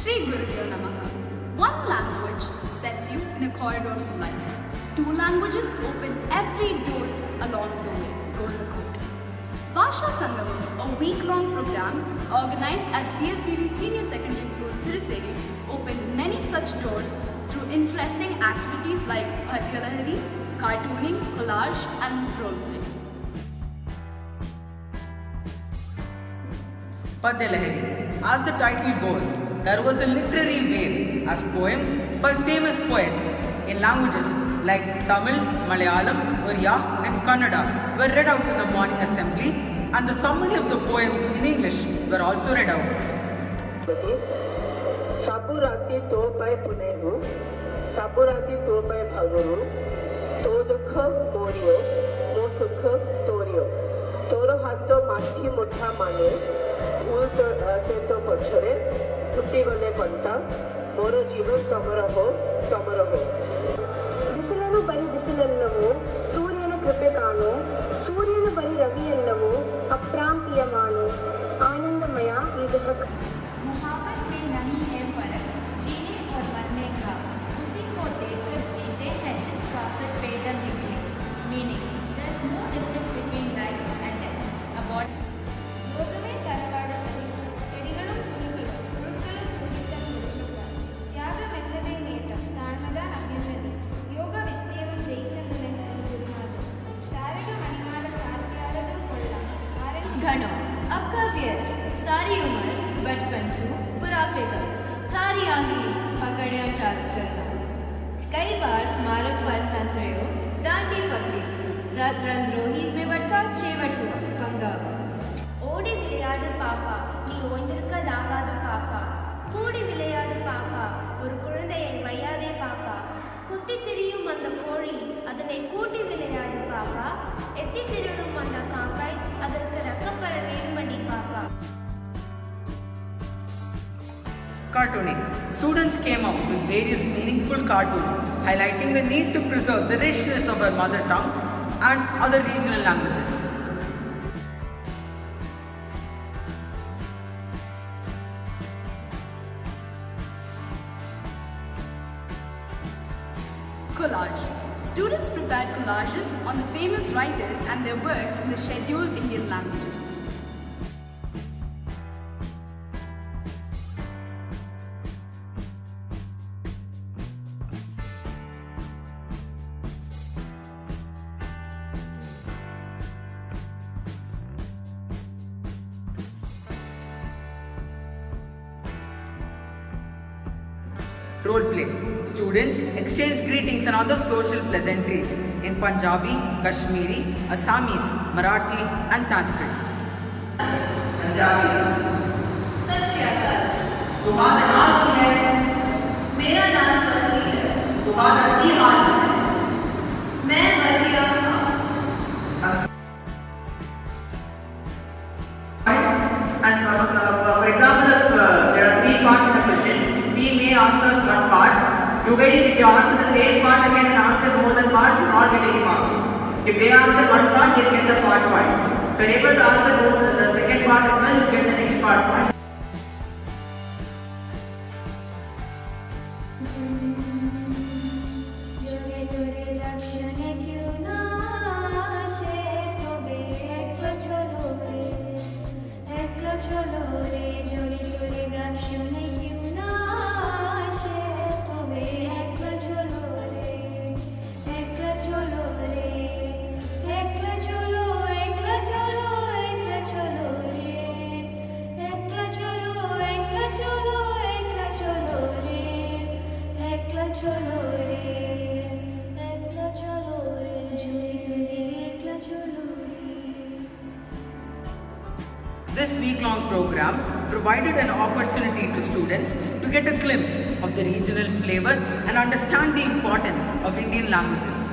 Shri Gurubhyo Namaha. One language sets you in a corridor of life. Two languages open every door along the way, goes a quote. Bhasha Sangam, a week-long program organized at Psbb Senior Secondary School, Siruseri, opened many such doors through interesting activities like Bhatyalahari, cartooning, collage and roleplay. Padma, as the title goes, there was a literary wave as poems by famous poets in languages like Tamil, Malayalam, Oriya and Kannada were read out in the morning assembly, and the summary of the poems in English were also read out. Saburati to by Punehu, Saburati to by Bhaguru, Todukha Morio, Mosukha Torio, Toro Hato Mati Mutha Mane, Pul Teto Pochore, Putigole Panta, Moro Jivan Tomaraho, Tomaraho. ಬಿಸಿಲನು ಬರಿ ಬಿಸಿಲೆಲ್ಲವೋ ಸೂರ್ಯನ ಕೃಪೆ ಕಾಣೋ ಸೂರ್ಯನ ಬರಿ ರವಿಯೆಲ್ಲವೋ ಅಪ್ರಾಂತೀಯ ಮಾನೋ आनंदमय ये जगत मोहब्बत में नहीं है फर्क जीने और मरने का उसी को देखकर जीते हैं जिसका फिर पेटर निकले meaning there is no difference between life and death about ಯೋಗವೇ ತರಕಾಡುತ್ತದೆ ചെടികളും പുഴുക്കളും പുഴുക്കളും പുഴുത്തൽ പുഴുക്കൾ ത്യാഗമെന്നതേ നേട്ടം താഴ്മതാൻ അഭ്യുന്നതി യോഗ വിദ്യവും ജയിക്കുന്നതെന്നതിന് ഗുരുനാഥൻ താരകമണിമാല ചാർത്തിയാലതും കൊള്ളാം घनो अब का व्यय सारी उम्र बचपन से बुढ़ापे तक थारी आंगली पकड़िया चाल चलना कई बार मार्ग पर तंत्रो दांडी पकड़ी रंध्रोही में बटका चेवट हुआ पंगा ओडी विளையாடு பாப்பா நீ ஓய்ந்திருக்கலாகாது பாப்பா கூடி விளையாடு பாப்பா ஒரு குழந்தையை வையாதே பாப்பா குத்தி திரியும் அந்த கோழி அதனை கூட்டி விளையாடு பாப்பா எத்தி திருடும் அந்த காக்காய் அதற்கு ரக்கப்பட வேண்டுமடி பாப்பா. Cartooning. Students came up with various meaningful cartoons highlighting the need to preserve the richness of our mother tongue and other regional languages. Collage. Students prepared collages on the famous writers and their works in the scheduled Indian languages. Roleplay. Students exchange greetings and other social pleasantries in Punjabi, Kashmiri, Assamese, Marathi and Sanskrit. Punjabi. सत श्री अकाल तुम्हारा नाम क्या है? मेरा नाम सरस्वती है तुम्हारा की हाल है? मैं वरिया हूँ And for example, there are three parts in the question. We may answer one part. You guys, if you answer the same part again and answer more than parts, you will not get any marks. If they answer one part, they get the part twice. If you are able to answer both the second part as well, you get the next part point. This week-long program provided an opportunity to students to get a glimpse of the regional flavor and understand the importance of Indian languages.